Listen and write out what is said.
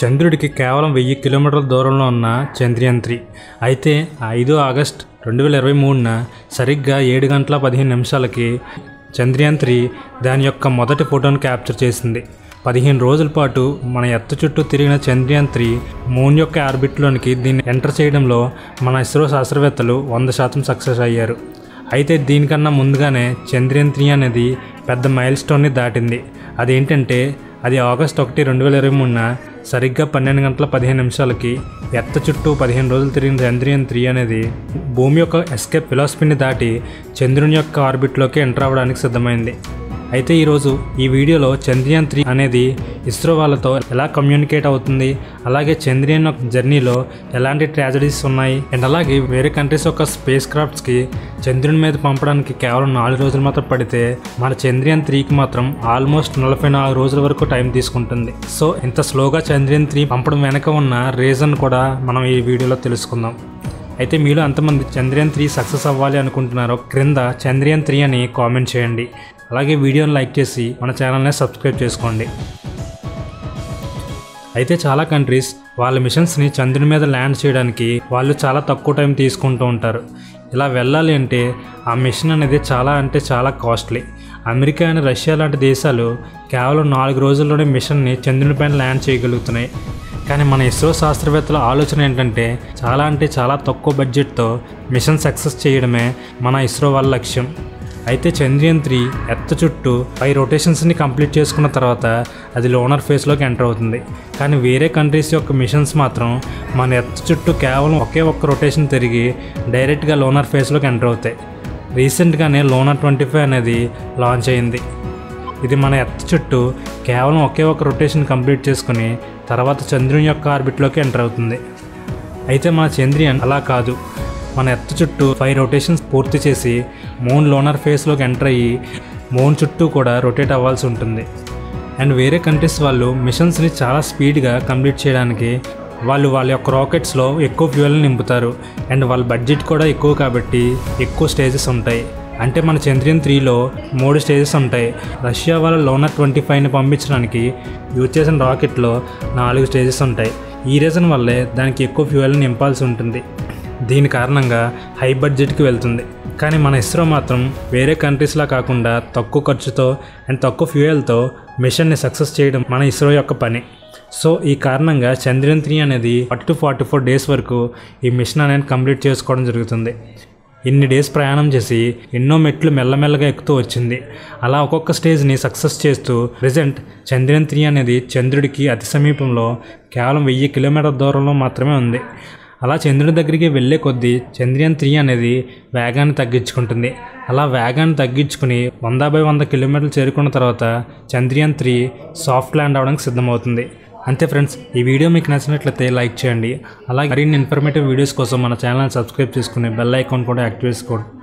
చంద్రుడికి కేవలం 1000 కిలోమీటర్ల దూరంలో ఉన్న చంద్రయాన్-3 అయితే 5 ఆగస్టు 2023న సరిగ్గా 7 గంటల 15 నిమిషాలకి చంద్రయాన్-3 దాని యొక్క మొదటి ఫోటోను క్యాప్చర్ చేసింది. 15 రోజుల పాటు మన ఎర్త్ చుట్టూ తిరిగిన చంద్రయాన్-3 మూన్ యొక్క ఆర్బిట్లోనికి దీన్ని ఎంటర్ చేయడంలో మన ఇస్రో శాస్త్రవేత్తలు 100% సక్సెస్ అయ్యారు. అయితే దీనికన్నా ముందుగానే చంద్రయాన్-3 అనేది పెద్ద మైల్ స్టోన్ని దాటింది. అదేంటంటే అది ఆగస్టు 1, 2023న సరిగ్గా 12 గంటల 15 నిమిషాలకి ఎర్త్ చుట్టూ 15 రోజులు తిరిగిన చంద్రయాన్-3 అనేది భూమి యొక్క ఎస్కేప్ వెలాసిటీని దాటి చంద్రుని యొక్క ఆర్బిట్లోకి ఎంటర్ అవ్వడానికి సిద్ధమైంది. అయితే ఈరోజు ఈ వీడియోలో చంద్రయాన్-3 అనేది ఇస్రో వాళ్ళతో ఎలా కమ్యూనికేట్ అవుతుంది, అలాగే చంద్రయాన్ జర్నీలో ఎలాంటి ట్రాజడీస్ ఉన్నాయి అండ్ అలాగే వేరే కంట్రీస్ యొక్క స్పేస్ క్రాఫ్ట్స్కి చంద్రుని మీద పంపడానికి కేవలం 4 రోజులు మాత్రం పడితే మన చంద్రయాన్-3కి మాత్రం ఆల్మోస్ట్ 44 రోజుల వరకు టైం తీసుకుంటుంది. సో ఇంత స్లోగా చంద్రయాన్-3 పంపడం వెనక ఉన్న రీజన్ కూడా మనం ఈ వీడియోలో తెలుసుకుందాం. అయితే మీలో ఎంతమంది చంద్రయాన్-3 సక్సెస్ అవ్వాలి అనుకుంటున్నారో క్రింద చంద్రయాన్-3 అని కామెంట్ చేయండి. అలాగే వీడియోని లైక్ చేసి మన ఛానల్ని సబ్స్క్రైబ్ చేసుకోండి. అయితే చాలా కంట్రీస్ వాళ్ళ మిషన్స్ని చంద్రుని మీద ల్యాండ్ చేయడానికి వాళ్ళు చాలా తక్కువ టైం తీసుకుంటూ ఉంటారు. ఇలా వెళ్ళాలి అంటే ఆ మిషన్ అనేది చాలా కాస్ట్లీ. అమెరికా అండ్ రష్యా లాంటి దేశాలు కేవలం 4 రోజుల్లోనే మిషన్ని చంద్రుని పైన ల్యాండ్ చేయగలుగుతున్నాయి. కానీ మన ఇస్రో శాస్త్రవేత్తల ఆలోచన ఏంటంటే చాలా తక్కువ బడ్జెట్తో మిషన్ సక్సెస్ చేయడమే మన ఇస్రో వాళ్ళ లక్ష్యం. అయితే చంద్రయాన్-3 ఎర్త్ చుట్టూ 5 రొటేషన్స్ని కంప్లీట్ చేసుకున్న తర్వాత అది లోనర్ ఫేజ్లోకి ఎంటర్ అవుతుంది. కానీ వేరే కంట్రీస్ యొక్క మిషన్స్ మాత్రం మన ఎర్త్ చుట్టూ కేవలం ఒకే ఒక్క రొటేషన్ తిరిగి డైరెక్ట్గా లోనర్ ఫేజ్లోకి ఎంటర్ అవుతాయి. రీసెంట్గానే లోనర్ 25 అనేది లాంచ్ అయింది. ఇది మన ఎర్త్ చుట్టూ కేవలం ఒకే ఒక రొటేషన్ కంప్లీట్ చేసుకుని తర్వాత చంద్రుని యొక్క ఆర్బిట్లోకి ఎంటర్ అవుతుంది. అయితే మన చంద్రయాన్ అలా కాదు. మన ఎర్త్ చుట్టూ 5 రొటేషన్స్ పూర్తి చేసి మూన్ లోనర్ ఫేజ్లోకి ఎంటర్ అయ్యి మూన్ చుట్టూ కూడా రొటేట్ అవ్వాల్సి ఉంటుంది. అండ్ వేరే కంట్రీస్ వాళ్ళు మిషన్స్ని చాలా స్పీడ్గా కంప్లీట్ చేయడానికి వాళ్ళ యొక్క రాకెట్స్లో ఎక్కువ ఫ్యూయల్ని నింపుతారు. అండ్ వాళ్ళ బడ్జెట్ కూడా ఎక్కువ కాబట్టి ఎక్కువ స్టేజెస్ ఉంటాయి. అంటే మన చంద్రయాన్-3లో 3 స్టేజెస్ ఉంటాయి. రష్యా వాళ్ళ లోనర్ 25ని పంపించడానికి యూజ్ చేసిన రాకెట్లో 4 స్టేజెస్ ఉంటాయి. ఈ రీజన్ వల్లే దానికి ఎక్కువ ఫ్యూయల్ని నింపాల్సి ఉంటుంది. దీని కారణంగా హై బడ్జెట్కి వెళ్తుంది. కానీ మన ఇస్రో మాత్రం వేరే కంట్రీస్లా కాకుండా తక్కువ ఖర్చుతో అండ్ తక్కువ ఫ్యూయల్తో మిషన్ని సక్సెస్ చేయడం మన ఇస్రో యొక్క పని. సో ఈ కారణంగా చంద్రయాన్-3 అనేది 44 డేస్ వరకు ఈ మిషన్ అనేది కంప్లీట్ చేసుకోవడం జరుగుతుంది. ఇన్ని డేస్ ప్రయాణం చేసి ఎన్నో మెట్లు మెల్లమెల్లగా ఎక్కుతూ వచ్చింది. అలా ఒక్కొక్క స్టేజ్ని సక్సెస్ చేస్తూ ప్రెజెంట్ చంద్రయాన్-3 అనేది చంద్రుడికి అతి సమీపంలో కేవలం 1000 కిలోమీటర్ల దూరంలో మాత్రమే ఉంది. అలా చంద్రుడి దగ్గరికి వెళ్ళే కొద్దీ చంద్రయాన్-3 అనేది వేగాన్ని తగ్గించుకుంటుంది. అలా వేగాన్ని తగ్గించుకుని 100/100 కిలోమీటర్లు చేరుకున్న తర్వాత చంద్రయాన్-3 సాఫ్ట్ ల్యాండ్ అవడానికి సిద్ధమవుతుంది. అంతే ఫ్రెండ్స్, ఈ వీడియో మీకు నచ్చినట్లయితే లైక్ చేయండి. అలాగే మరిన్ని ఇన్ఫర్మేటివ్ వీడియోస్ కోసం మన ఛానల్ని సబ్స్క్రైబ్ చేసుకుని బెల్ ఐకాన్ కూడా యాక్టివేట్ చేసుకోండి.